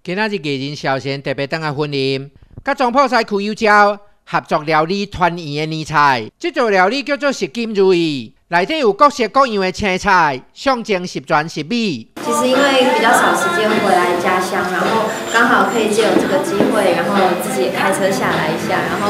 今仔日艺人小贤特别登来婚礼，甲中埔西区有椒合作料理团圆的年菜。这道料理叫做食金如意，内底有各式各样的青菜，象征十全十美。 其实因为比较少时间回来家乡，然后刚好可以借由这个机会，然后自己也开车下来一下，然后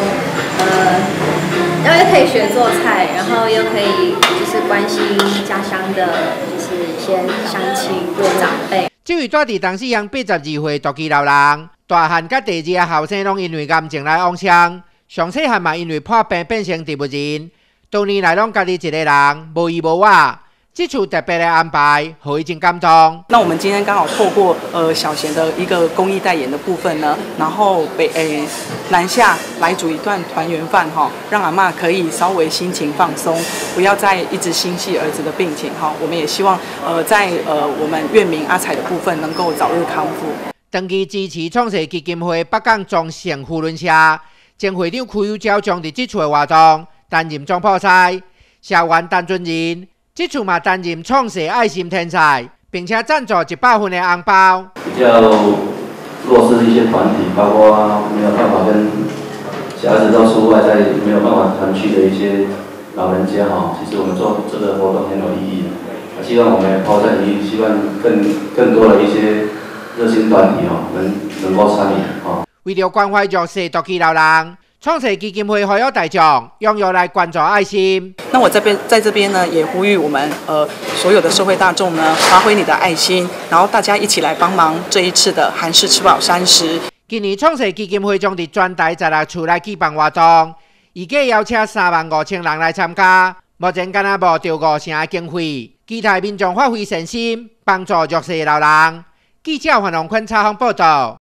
又可以学做菜，然后又可以就是关心家乡的，就是一些乡亲或长辈。 这位住伫东势乡82岁独居老人，大汉甲第二个后生拢因为癌症来往乡，上细汉嘛因为破病变成植物人，多年来拢家己一个人无依无靠。这次特别的安排，让伊真感动。 那我们今天刚好透过小贤的一个公益代言的部分呢，然后南下来煮一段团圆饭哈，让阿嬷可以稍微心情放松，不要再一直心系儿子的病情哈。我们也希望在我们院民阿彩的部分能够早日康复。 长期支持创世基金会北港中盛扶轮社前会长区有椒将伫这次的活动担任总铺师，社员陈俊仁。 这次嘛担任创世爱心天才，并且赞助100份的红包。 比较弱势的一些团体，包括没有办法跟小孩子到出外，在没有办法团聚的一些老人家哈，其实我们做这个活动很有意义。希望我们抛在于，希望更多的一些热心团体哈，能够参与哈。 为了关怀弱势独居老人。 创世基金会呼吁大众踊跃来关注爱心。 那我在这边呢，也呼吁我们所有的社会大众呢，发挥你的爱心，然后大家一起来帮忙这一次的韩式吃饱30。 今年创世基金会将伫全台16处来举办活动，预计邀请35000人来参加。目前敢若无着5成的经费，期待民众发挥善心，帮助弱势老人。记者黄龙坤采访报道。